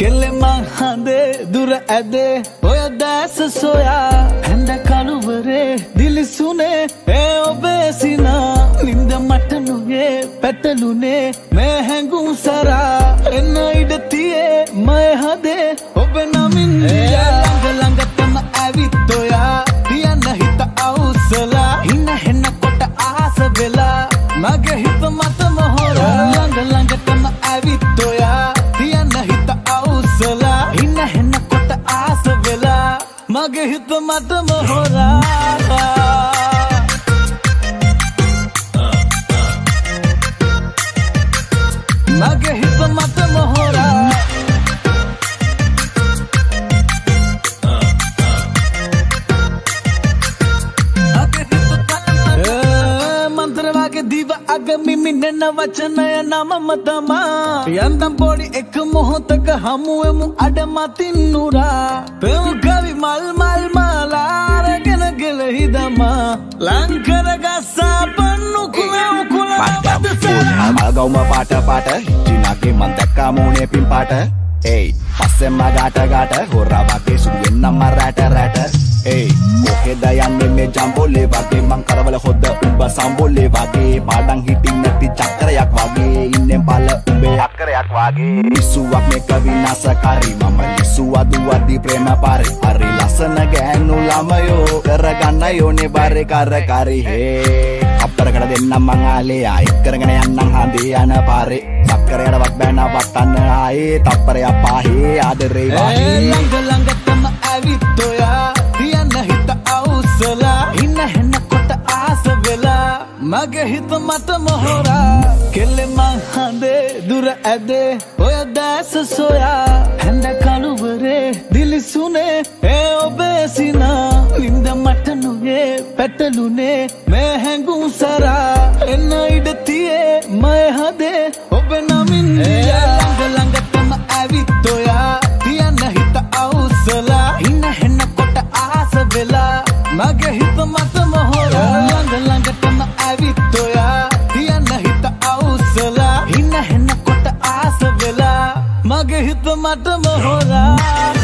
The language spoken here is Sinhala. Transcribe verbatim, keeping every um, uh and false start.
කෙල්ල මං හඳේ දුර ඇදේ ඔය දැස සොයා හැඳ කළුවරේ දිලිසුනේ ඒ ඔබේ සිනා නින්ද මට නුයේ පැටලුනේ මේ හැඟුම් සරා එන්න ඉඩ තියේ මය හදේ ඔබ නමින් ළඟ ළඟටම ඇවිත් ඔයා තියන්න හිත අවුස්සලා හින හෙන්න කොට ආස වෙලා මගේ හිත මත මොහොරා ළඟ ළඟටම ඇවිත් ඔයා තියන්න හිත අවුස්සලා හින හෙන්න කොට ආස වෙලා මගේ හිත මත මොහොරා මගේ හිත මත මොහොරා මන්ත්‍රවාගේ දිව අග මිමිනෙන වචනය නමම තමා යන්තම් පොඩි එක මොහොතක හමුවෙමු අඩමතින් නුරා පෙම් කවි මල් මල් මාලාරගෙන ගෙලහි දමා ලංකර ගස්සා පන්නු කුලම් කුලම් මල්ගවුම පාට පාට හිටිනාගේ මන් දැක්කා මූනේ පින් පාට ඒයි පස්සෙන්ම ගාට ගාට හොරා වගේ සුවෙන්නම් රැට රැට ඒයි කොහෙද යන්නේ මේ ජම්බෝලේ වගේ මං කරවල හොද්ද උඹ සම්බෝලේ වගේ පාඩම් හිටින් නැති චක්‍රයක් වගේ ඉන්නේ බල උඹේ අක්කරයක් වගේ ඉසුවක් මේක විනාශකාරී මම ඉසුවා දුවදී ප්‍රේම පාරේ හරි ලස්සන ගෑනු ළමයෝ කරගන්න යෝනේ බාරේ කරකාරී හේ අපරකට දෙන්නම් මං ආලේ ආයෙත් කරගෙන යන්නම් හඳේ යන පාරේ සක්කරයටවත් බෑන වටන්න ආයේ තප්පරයක් පාහේ ආදරේ වාහේ ළඟ ළඟටම ඇවිත් ඔයා තියන්න හිත අවුස්සලා හින හෙන්න කොට ආස වෙලා මගේ හිත මත මොහොරා කෙල්ල මං හඳේ දුර ඇදේ ඔය දැස සොයා හැඳ කළුවරේ දිලිසුනේ ඒ ඔබේ සිනා නින්ද මට නුයේ පැටලුනේ මේ හැඟුම් සරා එන්න ඉඩ තියේ මය හදේ ඔබ නමින් ළඟ ළඟටම ඇවිත් ඔයා තියන්න හිත අවුස්සලා හින හෙන්න කොට ආස වෙලා මගේ හිත මත මොහොරා ළඟ ළඟටම ඇවිත් ඔයා තියන්න හිත අවුස්සලා හින හෙන්න කොට ආස වෙලා මගේ හිත මත මොහොරා